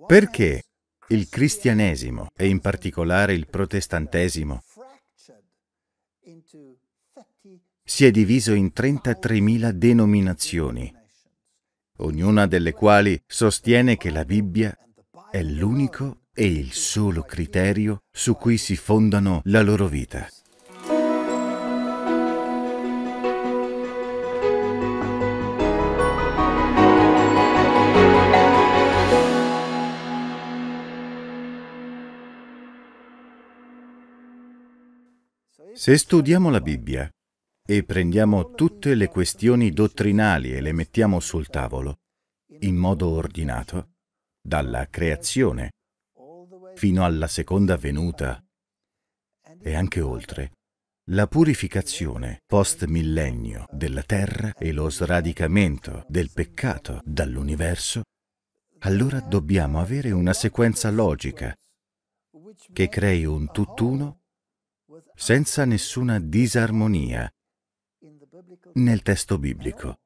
Perché il cristianesimo, e in particolare il protestantesimo, si è diviso in 33.000 denominazioni, ognuna delle quali sostiene che la Bibbia è l'unico e il solo criterio su cui si fondano la loro vita. Se studiamo la Bibbia e prendiamo tutte le questioni dottrinali e le mettiamo sul tavolo, in modo ordinato, dalla creazione fino alla seconda venuta e anche oltre, la purificazione post-millennio della terra e lo sradicamento del peccato dall'universo, allora dobbiamo avere una sequenza logica che crei un tutt'uno senza nessuna disarmonia nel testo biblico.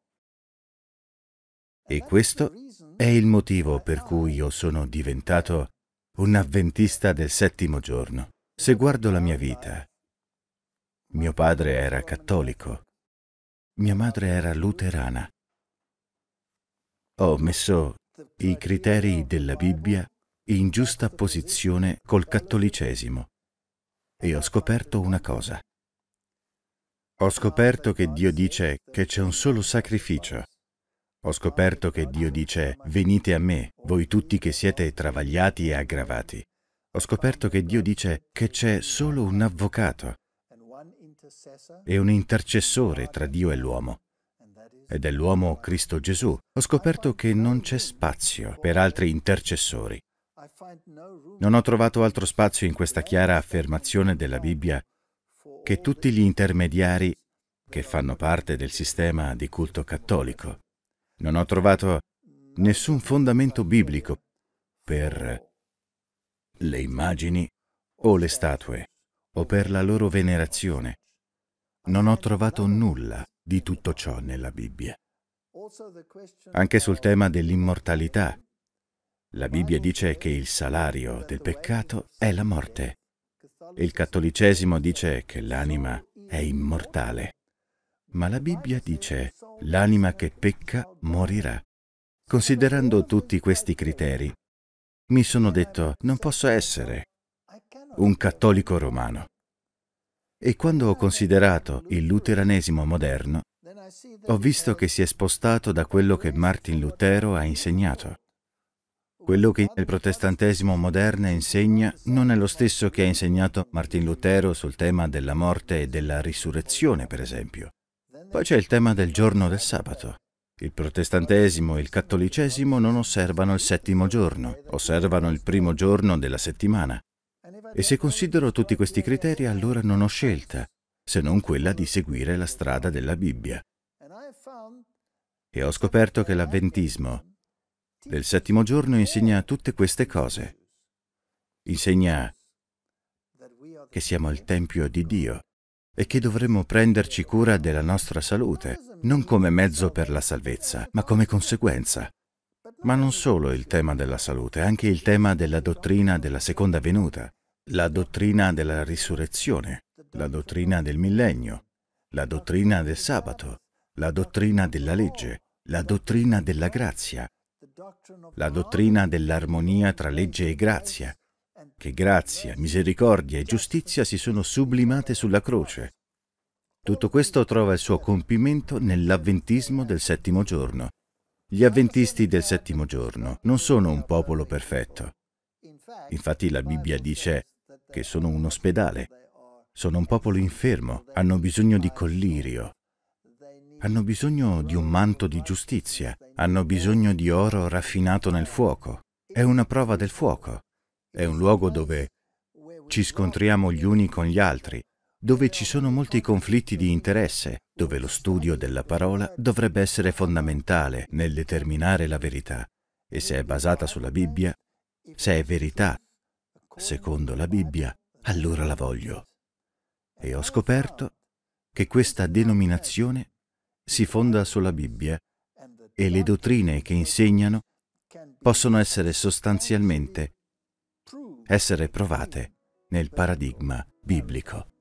E questo è il motivo per cui io sono diventato un avventista del settimo giorno. Se guardo la mia vita, mio padre era cattolico, mia madre era luterana. Ho messo i criteri della Bibbia in giusta posizione col cattolicesimo e ho scoperto una cosa. Ho scoperto che Dio dice che c'è un solo sacrificio. Ho scoperto che Dio dice: venite a me, voi tutti che siete travagliati e aggravati. Ho scoperto che Dio dice che c'è solo un avvocato e un intercessore tra Dio e l'uomo, ed è l'uomo Cristo Gesù. Ho scoperto che non c'è spazio per altri intercessori. Non ho trovato altro spazio in questa chiara affermazione della Bibbia che tutti gli intermediari che fanno parte del sistema di culto cattolico. Non ho trovato nessun fondamento biblico per le immagini o le statue o per la loro venerazione. Non ho trovato nulla di tutto ciò nella Bibbia. Anche sul tema dell'immortalità, la Bibbia dice che il salario del peccato è la morte. Il cattolicesimo dice che l'anima è immortale. Ma la Bibbia dice: l'anima che pecca morirà. Considerando tutti questi criteri, mi sono detto: non posso essere un cattolico romano. E quando ho considerato il luteranesimo moderno, ho visto che si è spostato da quello che Martin Lutero ha insegnato. Quello che il protestantesimo moderno insegna non è lo stesso che ha insegnato Martin Lutero sul tema della morte e della risurrezione, per esempio. Poi c'è il tema del giorno del sabato. Il protestantesimo e il cattolicesimo non osservano il settimo giorno, osservano il primo giorno della settimana. E se considero tutti questi criteri, allora non ho scelta, se non quella di seguire la strada della Bibbia. E ho scoperto che l'avventismo del settimo giorno insegna tutte queste cose. Insegna che siamo il Tempio di Dio e che dovremmo prenderci cura della nostra salute, non come mezzo per la salvezza, ma come conseguenza. Ma non solo il tema della salute, anche il tema della dottrina della seconda venuta, la dottrina della risurrezione, la dottrina del millennio, la dottrina del sabato, la dottrina della legge, la dottrina della grazia, la dottrina dell'armonia tra legge e grazia, che grazia, misericordia e giustizia si sono sublimate sulla croce. Tutto questo trova il suo compimento nell'avventismo del settimo giorno. Gli avventisti del settimo giorno non sono un popolo perfetto. Infatti la Bibbia dice che sono un ospedale, sono un popolo infermo, hanno bisogno di collirio, hanno bisogno di un manto di giustizia, hanno bisogno di oro raffinato nel fuoco. È una prova del fuoco. È un luogo dove ci scontriamo gli uni con gli altri, dove ci sono molti conflitti di interesse, dove lo studio della parola dovrebbe essere fondamentale nel determinare la verità. E se è basata sulla Bibbia, se è verità, secondo la Bibbia, allora la voglio. E ho scoperto che questa denominazione si fonda sulla Bibbia e le dottrine che insegnano possono essere sostanzialmente essere provate nel paradigma biblico.